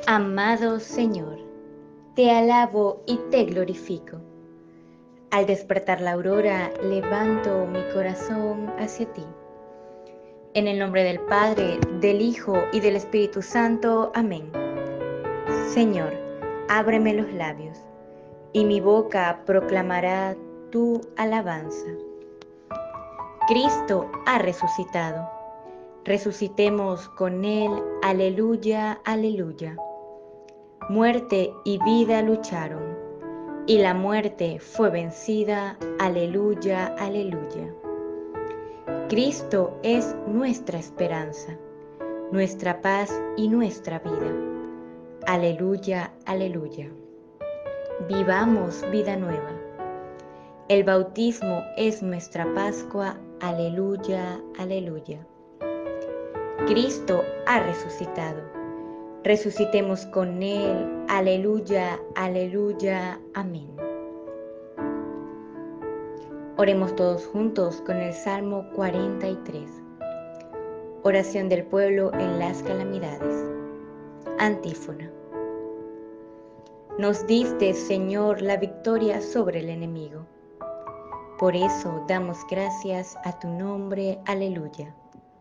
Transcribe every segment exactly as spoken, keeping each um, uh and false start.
Amado Señor, te alabo y te glorifico. Al despertar la aurora, levanto mi corazón hacia ti. En el nombre del Padre, del Hijo y del Espíritu Santo. Amén. Señor, ábreme los labios, y mi boca proclamará tu alabanza. Cristo ha resucitado. Resucitemos con Él. Aleluya, aleluya. Muerte y vida lucharon, y la muerte fue vencida. Aleluya, aleluya. Cristo es nuestra esperanza, nuestra paz y nuestra vida. Aleluya, aleluya. Vivamos vida nueva. El bautismo es nuestra Pascua. Aleluya, aleluya. Cristo ha resucitado. Resucitemos con Él. Aleluya, aleluya. Amén. Oremos todos juntos con el Salmo cuarenta y tres. Oración del pueblo en las calamidades. Antífona. Nos diste, Señor, la victoria sobre el enemigo. Por eso damos gracias a tu nombre. Aleluya.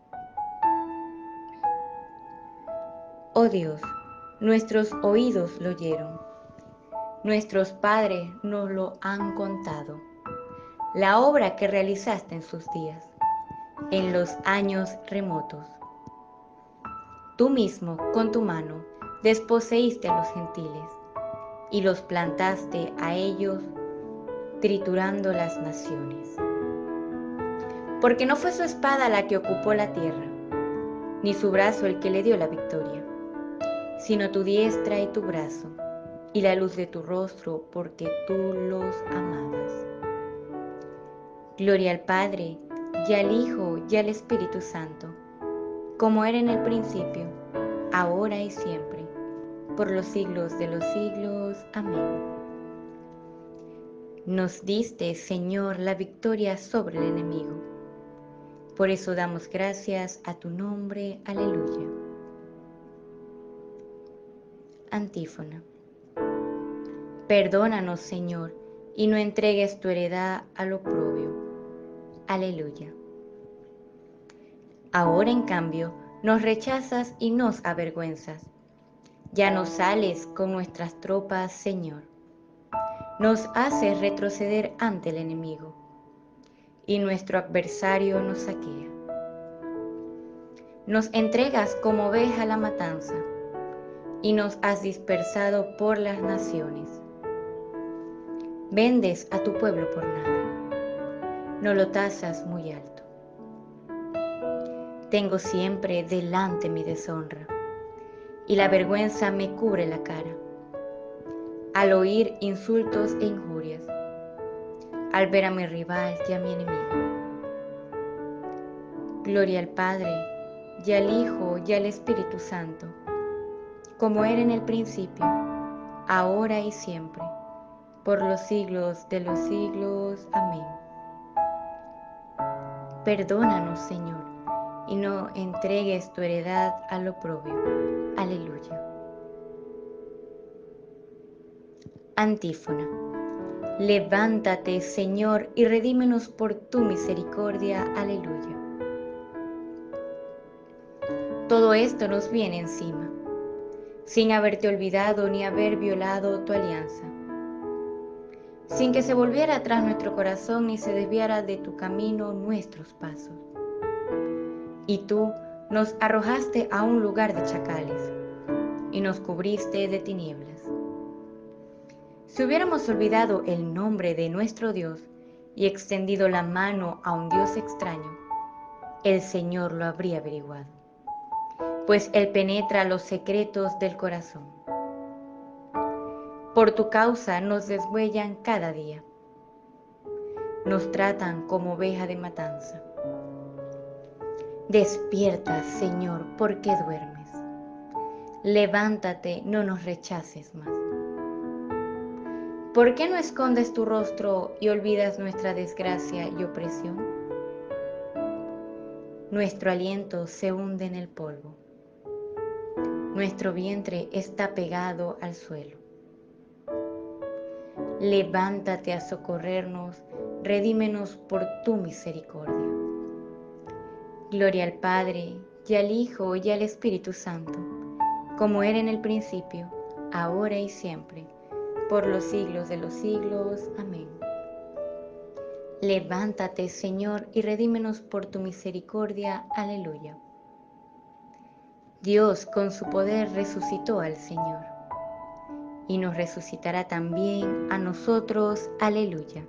Oh Dios, nuestros oídos lo oyeron, nuestros padres nos lo han contado, la obra que realizaste en sus días, en los años remotos. Tú mismo, con tu mano, desposeíste a los gentiles, y los plantaste a ellos, triturando las naciones. Porque no fue su espada la que ocupó la tierra, ni su brazo el que le dio la victoria, sino tu diestra y tu brazo, y la luz de tu rostro, porque tú los amabas. Gloria al Padre, y al Hijo, y al Espíritu Santo, como era en el principio, ahora y siempre, por los siglos de los siglos. Amén. Nos diste, Señor, la victoria sobre el enemigo. Por eso damos gracias a tu nombre. Aleluya. Antífona. Perdónanos, Señor, y no entregues tu heredad al oprobio. Aleluya. Ahora, en cambio, nos rechazas y nos avergüenzas. Ya no sales con nuestras tropas, Señor. Nos haces retroceder ante el enemigo, y nuestro adversario nos saquea. Nos entregas como oveja a la matanza, y nos has dispersado por las naciones. Vendes a tu pueblo por nada, no lo tasas muy alto. Tengo siempre delante mi deshonra, y la vergüenza me cubre la cara, al oír insultos e injurias, al ver a mi rival y a mi enemigo. Gloria al Padre, y al Hijo, y al Espíritu Santo, como era en el principio, ahora y siempre, por los siglos de los siglos. Amén. Perdónanos, Señor, y no entregues tu heredad al oprobio. Aleluya. Antífona. Levántate, Señor, y redímenos por tu misericordia. Aleluya. Todo esto nos viene encima, sin haberte olvidado ni haber violado tu alianza, sin que se volviera atrás nuestro corazón ni se desviara de tu camino nuestros pasos. Y tú nos arrojaste a un lugar de chacales, y nos cubriste de tinieblas. Si hubiéramos olvidado el nombre de nuestro Dios y extendido la mano a un Dios extraño, el Señor lo habría averiguado, pues Él penetra los secretos del corazón. Por tu causa nos deshuellan cada día, nos tratan como oveja de matanza. Despierta, Señor, ¿por qué duermes? Levántate, no nos rechaces más. ¿Por qué no escondes tu rostro y olvidas nuestra desgracia y opresión? Nuestro aliento se hunde en el polvo, nuestro vientre está pegado al suelo. Levántate a socorrernos, redímenos por tu misericordia. Gloria al Padre, y al Hijo, y al Espíritu Santo, como era en el principio, ahora y siempre, por los siglos de los siglos. Amén. Levántate, Señor, y redímenos por tu misericordia. Aleluya. Dios con su poder resucitó al Señor, y nos resucitará también a nosotros. Aleluya.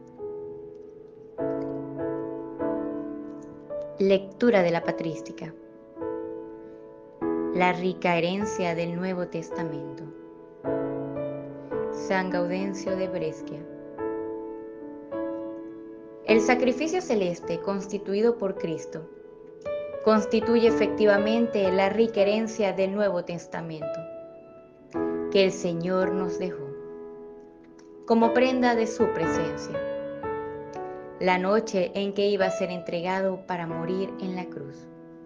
Lectura de la patrística. La rica herencia del Nuevo Testamento. San Gaudencio de Brescia. El sacrificio celeste constituido por Cristo constituye efectivamente la rica herencia del Nuevo Testamento que el Señor nos dejó como prenda de su presencia, la noche en que iba a ser entregado para morir en la cruz.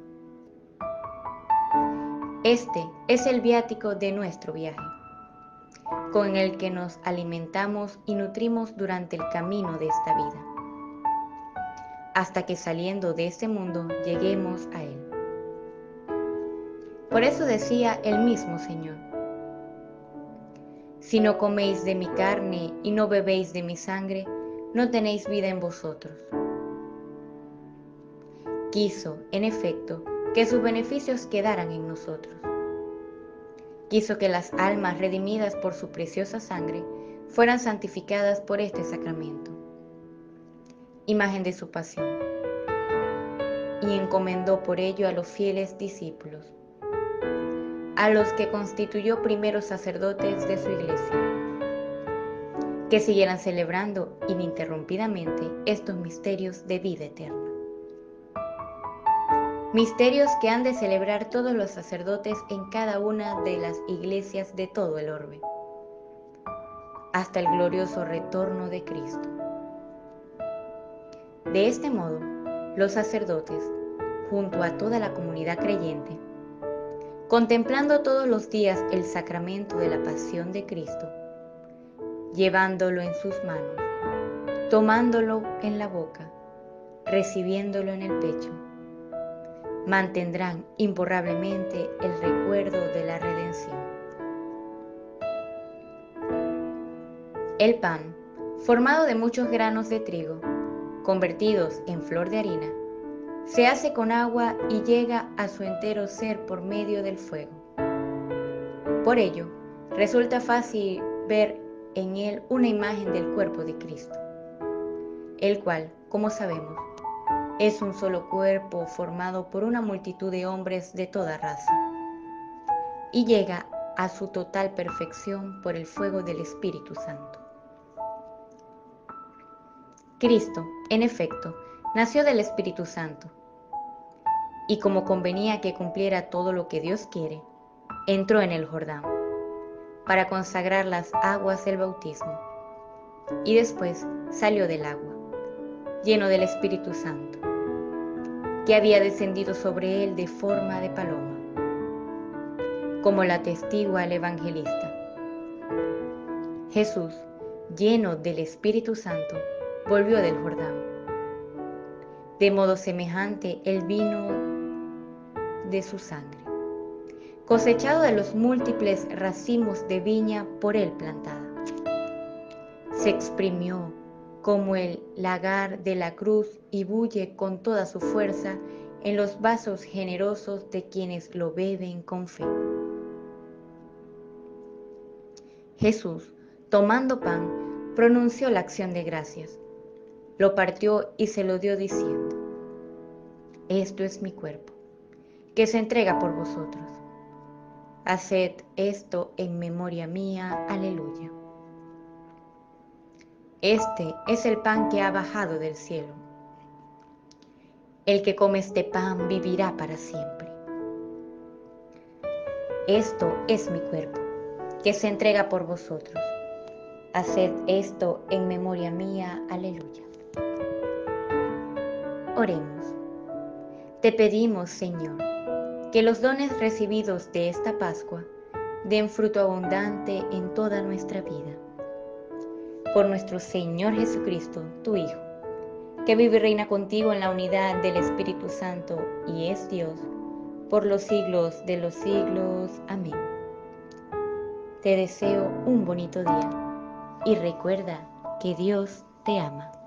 Este es el viático de nuestro viaje, con el que nos alimentamos y nutrimos durante el camino de esta vida, hasta que saliendo de este mundo lleguemos a él. Por eso decía el mismo Señor: si no coméis de mi carne y no bebéis de mi sangre, no tenéis vida en vosotros. Quiso, en efecto, que sus beneficios quedaran en nosotros. Quiso que las almas redimidas por su preciosa sangre fueran santificadas por este sacramento, imagen de su pasión, y encomendó por ello a los fieles discípulos, a los que constituyó primeros sacerdotes de su iglesia, que siguieran celebrando ininterrumpidamente estos misterios de vida eterna. Misterios que han de celebrar todos los sacerdotes en cada una de las iglesias de todo el orbe, hasta el glorioso retorno de Cristo. De este modo, los sacerdotes, junto a toda la comunidad creyente, contemplando todos los días el sacramento de la pasión de Cristo, llevándolo en sus manos, tomándolo en la boca, recibiéndolo en el pecho, mantendrán imborrablemente el recuerdo de la redención. El pan, formado de muchos granos de trigo, convertidos en flor de harina, se hace con agua y llega a su entero ser por medio del fuego. Por ello, resulta fácil ver en él una imagen del cuerpo de Cristo, el cual, como sabemos, es un solo cuerpo formado por una multitud de hombres de toda raza, y llega a su total perfección por el fuego del Espíritu Santo. Cristo, en efecto, nació del Espíritu Santo, y como convenía que cumpliera todo lo que Dios quiere, entró en el Jordán para consagrar las aguas del bautismo, y después salió del agua, lleno del Espíritu Santo, que había descendido sobre él de forma de paloma, como la atestigua el evangelista. Jesús, lleno del Espíritu Santo, volvió del Jordán. De modo semejante el vino de su sangre, cosechado de los múltiples racimos de viña por él plantada, se exprimió como el lagar de la cruz y bulle con toda su fuerza en los vasos generosos de quienes lo beben con fe. Jesús, tomando pan, pronunció la acción de gracias, lo partió y se lo dio diciendo: esto es mi cuerpo, que se entrega por vosotros. Haced esto en memoria mía. Aleluya. Este es el pan que ha bajado del cielo. El que come este pan vivirá para siempre. Esto es mi cuerpo, que se entrega por vosotros. Haced esto en memoria mía. Aleluya. Oremos. Te pedimos, Señor, que los dones recibidos de esta Pascua den fruto abundante en toda nuestra vida. Por nuestro Señor Jesucristo, tu Hijo, que vive y reina contigo en la unidad del Espíritu Santo y es Dios, por los siglos de los siglos. Amén. Te deseo un bonito día y recuerda que Dios te ama.